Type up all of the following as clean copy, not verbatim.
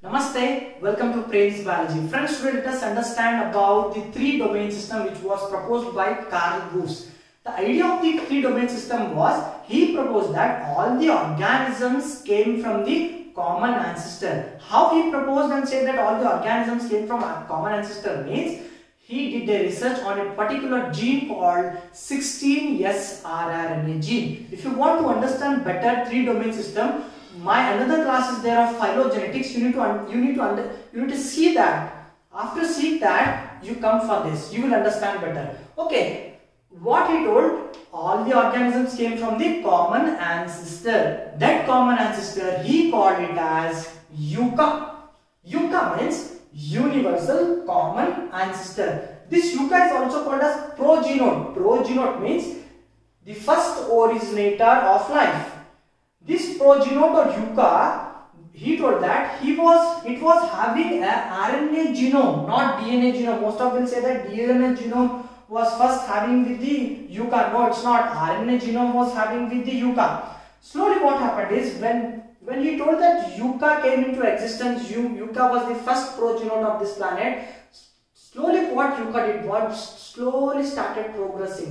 Namaste, welcome to Praise Biology. Friends, today let us understand about the three domain system which was proposed by Carl Woese. The idea of the three domain system was he proposed that all the organisms came from the common ancestor. How he proposed and said that all the organisms came from a common ancestor means he did a research on a particular gene called 16S rRNA gene. If you want to understand better three domain system, my another class is there of phylogenetics. You need to see that. After seeing that, you come for this. You will understand better. Okay, what he told, all the organisms came from the common ancestor. That common ancestor he called it as UCA. UCA means universal common ancestor. This UCA is also called as progenote. Progenote means the first originator of life. This progenote or UCA, he told that it was having a RNA genome, not DNA genome. Most of them say that DNA genome was first having with the UCA. No, it's not. RNA genome was having with the UCA. Slowly what happened is when he told that UCA came into existence, UCA was the first progenote of this planet. Slowly what UCA did was slowly started progressing,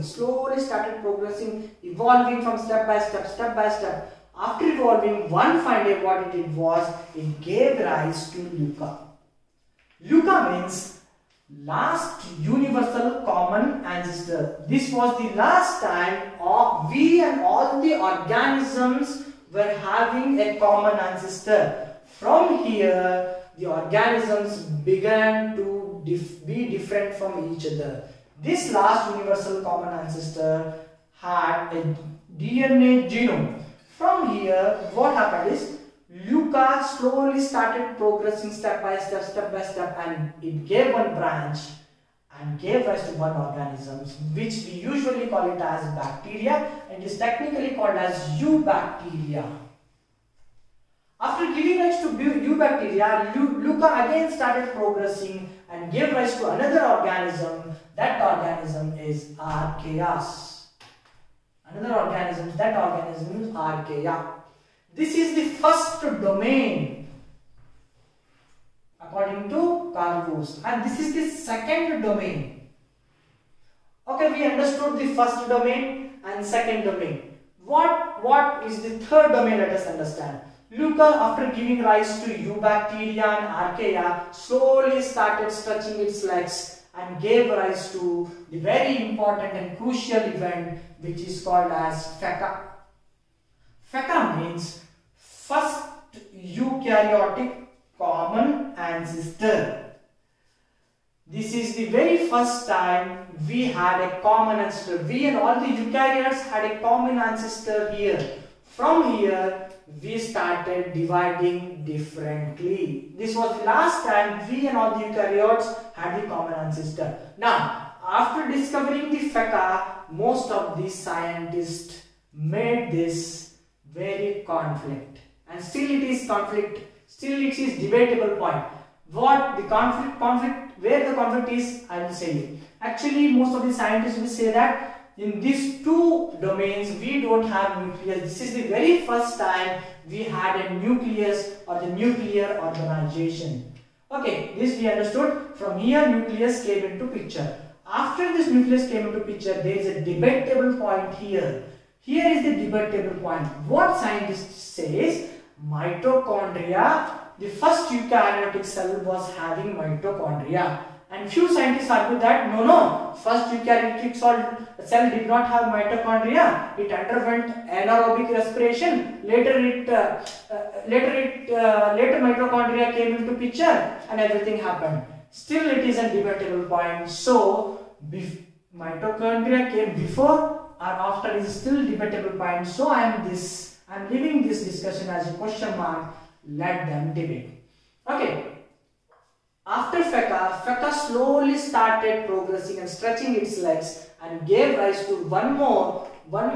evolving from step by step. After evolving, one fine day what it did was it gave rise to LUCA. LUCA means last universal common ancestor. This was the last time we and all the organisms were having a common ancestor. From here, the organisms began to be different from each other. This last universal common ancestor had a DNA genome. From here, what happened is LUCA slowly started progressing step by step, and it gave one branch and gave rise to one organism, which we usually call it as bacteria, and is technically called as eubacteria. After giving rise to eubacteria, LUCA again started progressing and gave rise to another organism. That organism is Archaeas. Another organism, that organism is Archaea. This is the first domain according to Carl Woese, and this is the second domain. Okay, we understood the first domain and second domain. What is the third domain? Let us understand. LUCA, after giving rise to eubacteria and Archaea, slowly started stretching its legs and gave rise to the very important and crucial event which is called as FECA. FECA means first eukaryotic common ancestor. This is the very first time we had a common ancestor. We and all the eukaryotes had a common ancestor here. From here, we started dividing differently. This was the last time we and all the eukaryotes had the common ancestor. Now, after discovering the FECA, most of the scientists made this very conflict, and still it is conflict. Still it is debatable point. What the conflict, where the conflict is, I will say you. Actually, most of the scientists will say that in these two domains we don't have nucleus. This is the very first time we had a nucleus or the nuclear organization. Okay, this we understood. From here nucleus came into picture. After this nucleus came into picture, there is a debatable point here. Here is the debatable point. What scientist says, mitochondria, the first eukaryotic cell was having mitochondria. And few scientists argue that no, first eukaryotic cell did not have mitochondria. It underwent anaerobic respiration. Later mitochondria came into picture and everything happened. Still it is a debatable point. So mitochondria came before or after is still debatable point. So I am leaving this discussion as a question mark. Let them debate. Okay. After FECA slowly started progressing and stretching its legs and gave rise to one more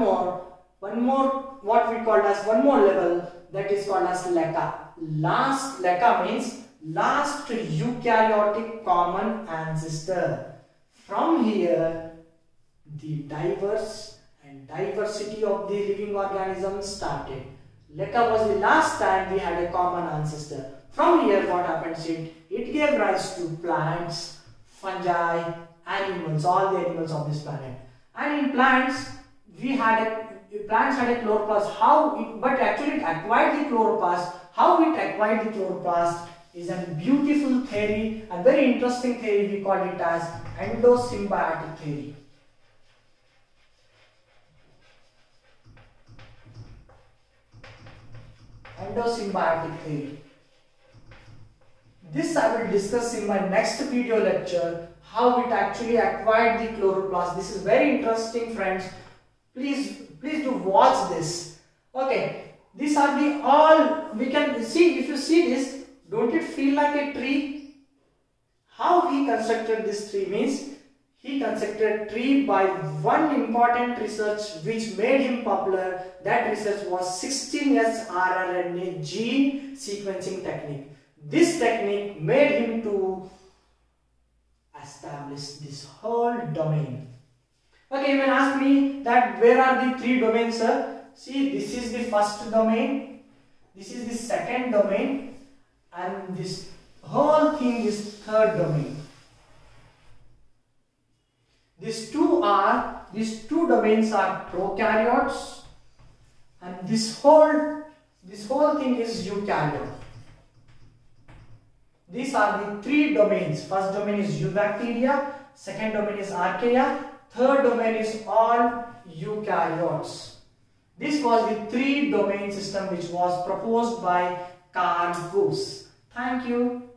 what we call as one more level, that is called as LECA. LECA means last eukaryotic common ancestor. From here, the diversity of the living organisms started. LECA was the last time we had a common ancestor. From here what happens, it gave rise to plants, fungi, animals, all the animals of this planet. And in plants plants had a chloroplast. But actually it acquired the chloroplast. How it acquired the chloroplast is a beautiful theory, a very interesting theory. We call it as endosymbiotic theory. Endosymbiotic theory. This I will discuss in my next video lecture, how it actually acquired the chloroplast. This is very interesting, friends. Please do watch this. Okay, these are the all we can see. If you see this, don't it feel like a tree? How he constructed this tree means, he constructed a tree by one important research which made him popular. That research was 16S rRNA gene sequencing technique. This technique made him to establish this whole domain. Okay, you may ask me that where are the three domains, sir? See, this is the first domain, this is the second domain, and this whole thing is third domain. These two domains are prokaryotes, and this whole thing is eukaryote. These are the three domains. First domain is eubacteria, second domain is archaea, third domain is all eukaryotes. This was the three domain system which was proposed by Carl Woese. Thank you.